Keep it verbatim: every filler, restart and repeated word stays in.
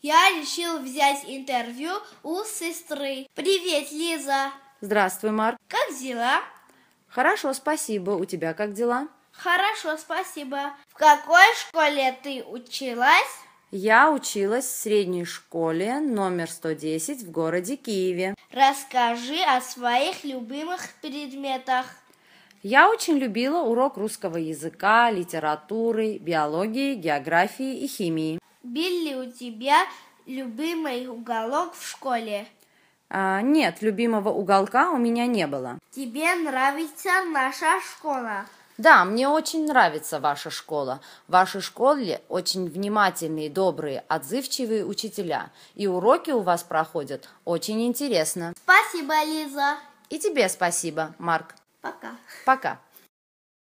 Я решил взять интервью у сестры. Привет, Лиза. Здравствуй, Марк. Как дела? Хорошо, спасибо. У тебя как дела? Хорошо, спасибо. В какой школе ты училась? Я училась в средней школе номер сто десять в городе Киеве. Расскажи о своих любимых предметах. Я очень любила урок русского языка, литературы, биологии, географии и химии. Был ли у тебя любимый уголок в школе? А, нет, любимого уголка у меня не было. Тебе нравится наша школа? Да, мне очень нравится ваша школа. В вашей школе очень внимательные, добрые, отзывчивые учителя. И уроки у вас проходят очень интересно. Спасибо, Лиза. И тебе спасибо, Марк. Пока. Пока.